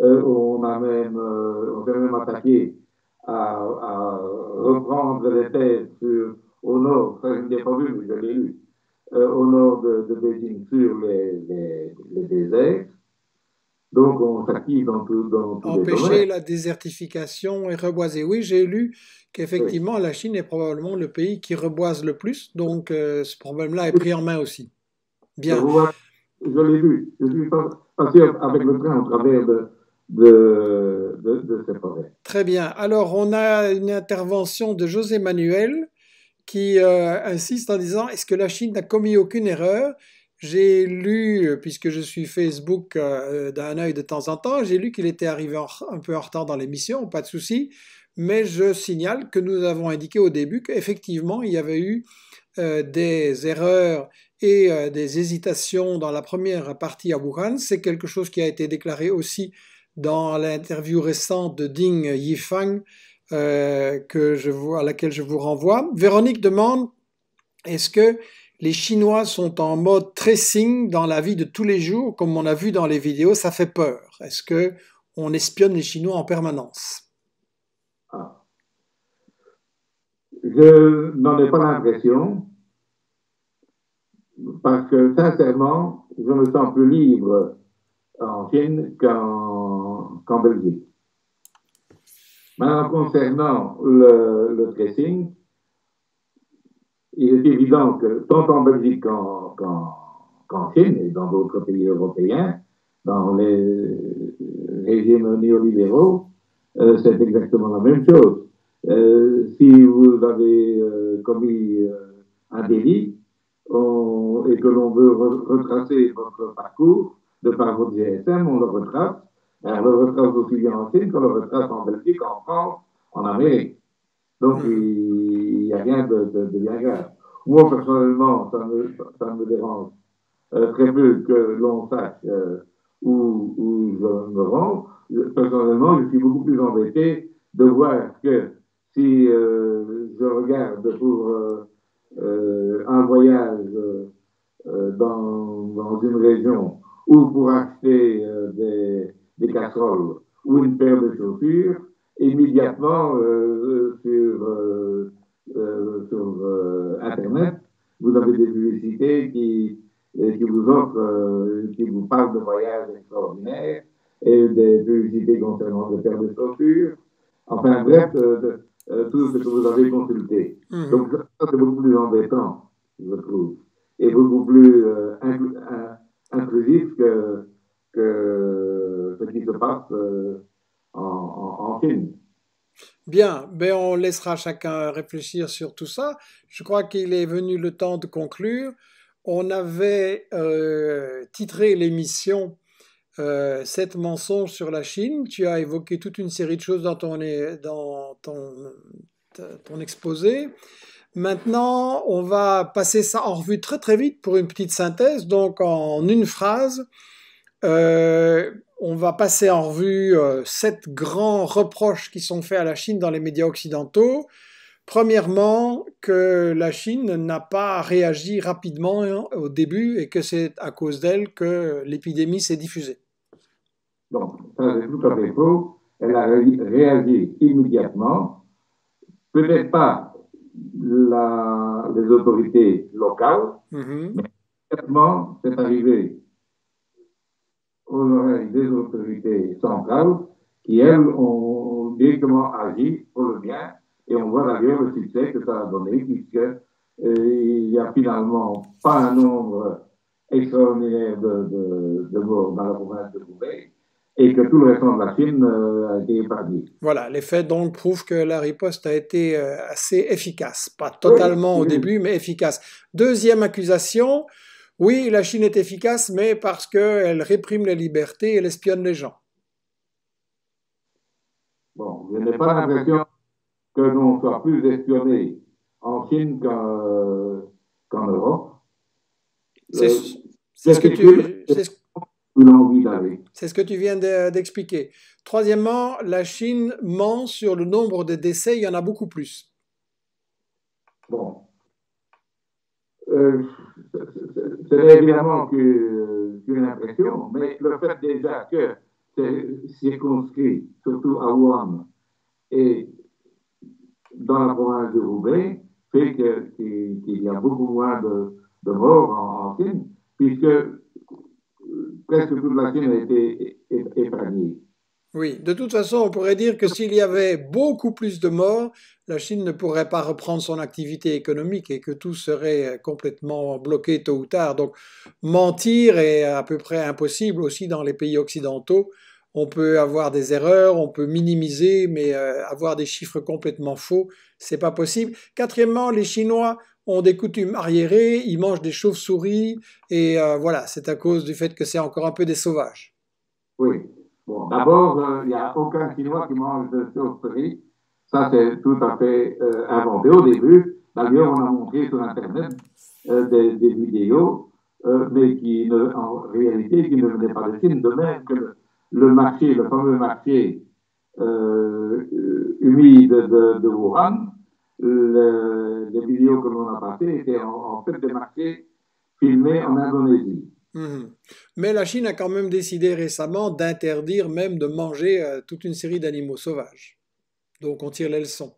On s'est même attaqué à reprendre les terres au nord, ça je ne l'ai pas vu, mais je l'ai lu, au nord de Beijing sur les déserts. Donc, on s'active dans tous les Empêcher domaines. la désertification et reboiser. Oui, j'ai lu Oui. qu'effectivement, la Chine est probablement le pays qui reboise le plus. Donc, ce problème-là est pris en main aussi. Le Bien. roi, je l'ai vu. Je suis passé avec le train au travers de ces forêts. Très bien. Alors, on a une intervention de José Manuel qui insiste en disant, est-ce que la Chine n'a commis aucune erreur? J'ai lu, puisque je suis Facebook d'un œil de temps en temps, j'ai lu qu'il était arrivé un peu en retard dans l'émission, pas de souci, mais je signale que nous avons indiqué au début qu'effectivement, il y avait eu des erreurs et des hésitations dans la première partie à Wuhan. C'est quelque chose qui a été déclaré aussi dans l'interview récente de Ding Yifang à laquelle je vous renvoie. Véronique demande, est-ce que les Chinois sont en mode tracing dans la vie de tous les jours, comme on a vu dans les vidéos? Ça fait peur. Est-ce que on espionne les Chinois en permanence? Ah. Je n'en ai pas l'impression, parce que sincèrement, je me sens plus libre en Chine qu'en Belgique. Maintenant, concernant le tracing, il est évident que tant en Belgique qu'en Chine et dans d'autres pays européens, dans les régimes néolibéraux, c'est exactement la même chose. Si vous avez commis un délit et que l'on veut retracer votre parcours de par votre GSM, on le retrace. On le retrace aussi bien en Chine qu'on le retrace en Belgique, en France, en Amérique. Donc, Mhm. il n'y a rien de bien grave. Moi, personnellement, ça me dérange très peu que l'on sache où je me rends. Personnellement, je suis beaucoup plus embêté de voir que si je regarde pour un voyage dans une région ou pour acheter des casseroles ou une paire de chaussures, immédiatement sur Internet, vous avez des publicités qui vous offrent, qui vous parlent de voyages extraordinaires et des publicités concernant des paires de chaussures. Enfin bref, tout ce que vous avez consulté. Mhm. Donc ça, c'est beaucoup plus embêtant, je trouve, et beaucoup plus intrusif que ce qui se passe en Chine. Bien, ben on laissera chacun réfléchir sur tout ça. Je crois qu'il est venu le temps de conclure. On avait titré l'émission 7 mensonges sur la Chine. Tu as évoqué toute une série de choses dans ton exposé. Maintenant, on va passer ça en revue très très vite pour une petite synthèse. Donc en une phrase, on va passer en revue 7 grands reproches qui sont faits à la Chine dans les médias occidentaux. Premièrement, que la Chine n'a pas réagi rapidement au début et que c'est à cause d'elle que l'épidémie s'est diffusée. Donc, ça c'est tout à fait faux. Elle a réagi immédiatement, peut-être pas les autorités locales, mais immédiatement c'est arrivé aux oreilles des autorités centrales qui, elles, ont directement agi pour le bien. Et on voit d'ailleurs le succès que ça a donné, puisque il n'y a finalement pas un nombre extraordinaire de morts dans la province de Hubei et que tout le restant de la Chine a été épargné. Voilà, les faits donc prouvent que la riposte a été assez efficace. Pas totalement au début, mais efficace. Deuxième accusation, oui, la Chine est efficace, mais parce qu'elle réprime les libertés et elle espionne les gens. Bon, je n'ai pas l'impression que l'on soit plus espionné en Chine qu'en Europe. C'est ce que tu... C'est ce que tu viens d'expliquer. Troisièmement, la Chine ment sur le nombre de décès, il y en a beaucoup plus. Bon. C'est évidemment qu'une impression, mais le fait déjà que c'est circonscrit, surtout à Wuhan et dans la province de Hubei, fait qu'il y a beaucoup moins de morts en Chine, puisque presque toute la Chine a été épargnée. Oui, de toute façon, on pourrait dire que s'il y avait beaucoup plus de morts, la Chine ne pourrait pas reprendre son activité économique et que tout serait complètement bloqué tôt ou tard. Donc, mentir est à peu près impossible aussi dans les pays occidentaux. On peut avoir des erreurs, on peut minimiser, mais avoir des chiffres complètement faux, c'est pas possible. Quatrièmement, les Chinois ont des coutumes arriérées, ils mangent des chauves-souris et voilà, c'est à cause du fait que c'est encore un peu des sauvages. Oui. Bon, d'abord, il n'y a aucun Chinois qui mange de chauve-souris. Ça, c'est tout à fait inventé au début. D'ailleurs, on a montré sur Internet des vidéos, mais qui, en réalité, qui ne venaient pas de Chine. De même que le marché, le fameux marché humide de Wuhan, les vidéos que l'on a passées étaient en fait des marchés filmés en Indonésie. Mais la Chine a quand même décidé récemment d'interdire même de manger toute une série d'animaux sauvages. Donc on tire les leçons.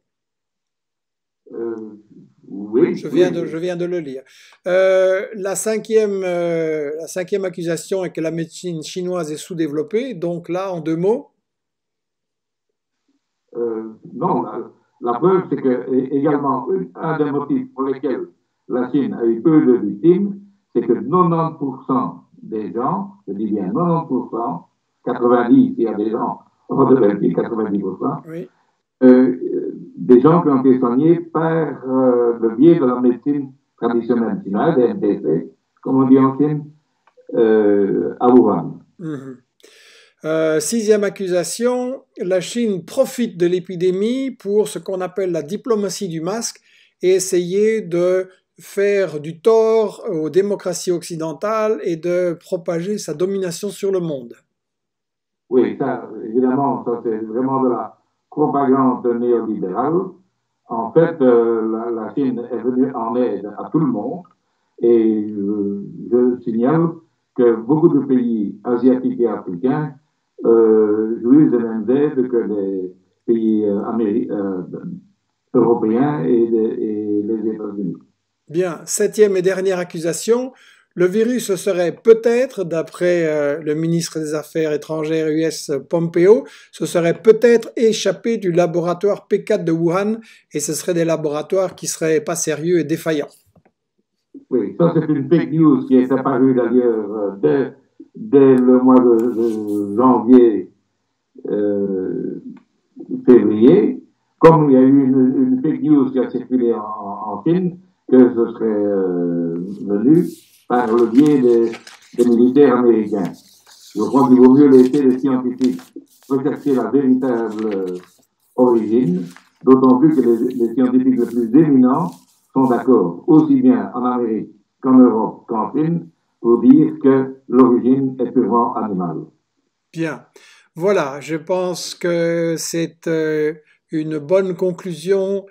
Oui, je viens de le lire. La cinquième accusation est que la médecine chinoise est sous-développée. Donc là, en deux mots. Non, la preuve, c'est que également un des motifs pour lesquels la Chine a eu peu de victimes, c'est que 90% des gens, je dis bien 90%, 90, il y a des gens, on devrait dire 90%, oui. Des gens qui ont été soignés par le biais de la médecine traditionnelle chinoise, des MTC, comme on dit en Chine, à Wuhan. Sixième accusation, la Chine profite de l'épidémie pour ce qu'on appelle la diplomatie du masque et essayer de faire du tort aux démocraties occidentales et de propager sa domination sur le monde. Oui, ça, évidemment, ça c'est vraiment de la propagande néolibérale. En fait, la Chine est venue en aide à tout le monde et je signale que beaucoup de pays asiatiques et africains jouissent des mêmes aides que les pays européens et les États-Unis. Bien, septième et dernière accusation, le virus serait peut-être, d'après le ministre des Affaires étrangères US Pompeo, ce serait peut-être échappé du laboratoire P4 de Wuhan et ce seraient des laboratoires qui seraient pas sérieux et défaillants. Oui, ça c'est une fake news qui est apparue d'ailleurs dès le mois de janvier, février. Comme il y a eu une fake news qui a circulé en Chine, que ce serait venu par le biais des militaires américains. Je crois qu'il vaut mieux laisser les scientifiques rechercher la véritable origine, d'autant plus que les scientifiques les plus éminents sont d'accord, aussi bien en Amérique qu'en Europe qu'en Chine, pour dire que l'origine est purement animale. Bien. Voilà, je pense que c'est une bonne conclusion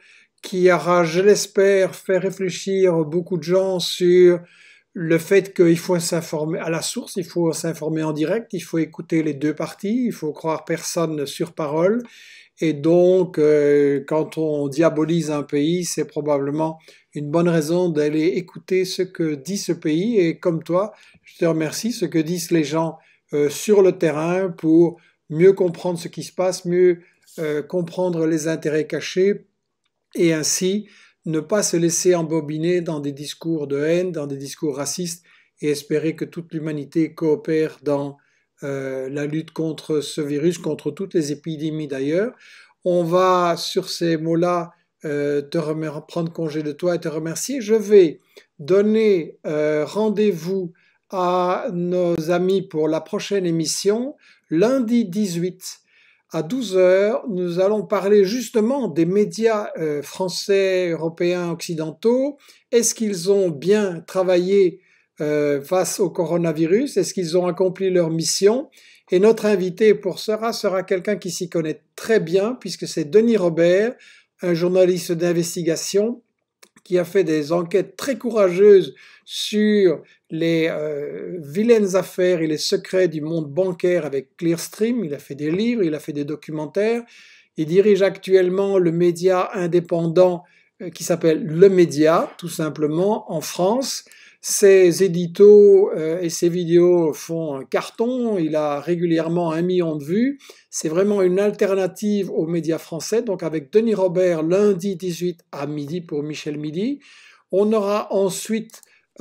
qui aura, je l'espère, fait réfléchir beaucoup de gens sur le fait qu'il faut s'informer à la source, il faut s'informer en direct, il faut écouter les deux parties, il faut croire personne sur parole. Et donc, quand on diabolise un pays, c'est probablement une bonne raison d'aller écouter ce que dit ce pays. Et comme toi, je te remercie, ce que disent les gens sur le terrain pour mieux comprendre ce qui se passe, mieux comprendre les intérêts cachés et ainsi ne pas se laisser embobiner dans des discours de haine, dans des discours racistes et espérer que toute l'humanité coopère dans la lutte contre ce virus, contre toutes les épidémies d'ailleurs. On va, sur ces mots-là, prendre congé de toi et te remercier. Je vais donner rendez-vous à nos amis pour la prochaine émission, lundi 18 à 12 heures. Nous allons parler justement des médias français, européens, occidentaux. Est-ce qu'ils ont bien travaillé face au coronavirus? Est-ce qu'ils ont accompli leur mission? Et notre invité pour sera quelqu'un qui s'y connaît très bien, puisque c'est Denis Robert, un journaliste d'investigation qui a fait des enquêtes très courageuses sur les vilaines affaires et les secrets du monde bancaire avec Clearstream. Il a fait des livres, il a fait des documentaires. Il dirige actuellement le média indépendant qui s'appelle Le Média, tout simplement, en France. Ses éditos et ses vidéos font un carton. Il a régulièrement 1 million de vues. C'est vraiment une alternative aux médias français. Donc avec Denis Robert, lundi 18 à midi pour Michel Midi. On aura ensuite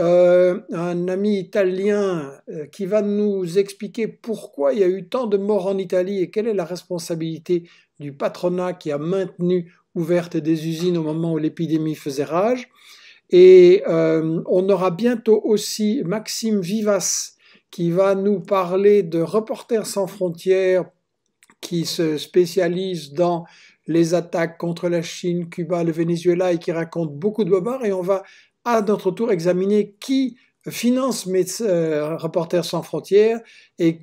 un ami italien qui va nous expliquer pourquoi il y a eu tant de morts en Italie et quelle est la responsabilité du patronat qui a maintenu ouvertes des usines au moment où l'épidémie faisait rage. Et on aura bientôt aussi Maxime Vivas qui va nous parler de Reporters sans frontières qui se spécialise dans les attaques contre la Chine, Cuba, le Venezuela et qui raconte beaucoup de bobards. Et on va à notre tour examiner qui finance Reporters sans frontières et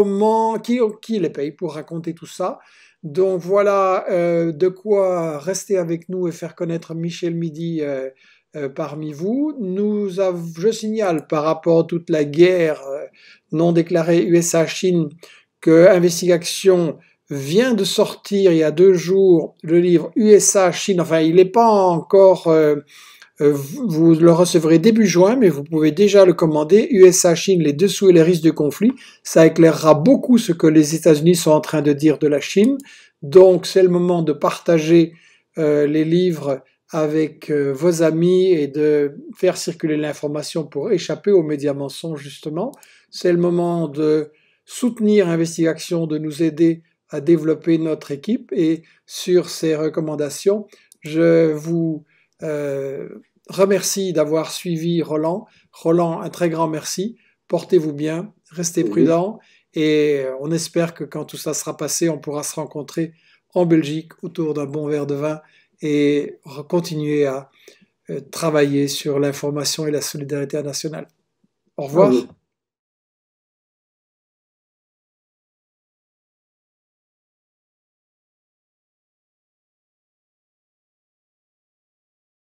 qui les paye pour raconter tout ça. Donc voilà de quoi rester avec nous et faire connaître Michel Midi parmi vous. Je signale par rapport à toute la guerre non déclarée USA-Chine que Investigation vient de sortir il y a 2 jours le livre USA-Chine. Enfin, il n'est pas encore... vous le recevrez début juin, mais vous pouvez déjà le commander. USA-Chine, les dessous et les risques de conflit. Ça éclairera beaucoup ce que les États-Unis sont en train de dire de la Chine. Donc, c'est le moment de partager les livres avec vos amis et de faire circuler l'information pour échapper aux médias mensonges, justement. C'est le moment de soutenir Investigation, de nous aider à développer notre équipe. Et sur ces recommandations, je vous remercie d'avoir suivi Roland. Roland, un très grand merci. Portez-vous bien, restez prudents et on espère que quand tout ça sera passé, on pourra se rencontrer en Belgique autour d'un bon verre de vin et continuer à travailler sur l'information et la solidarité nationale. Au revoir.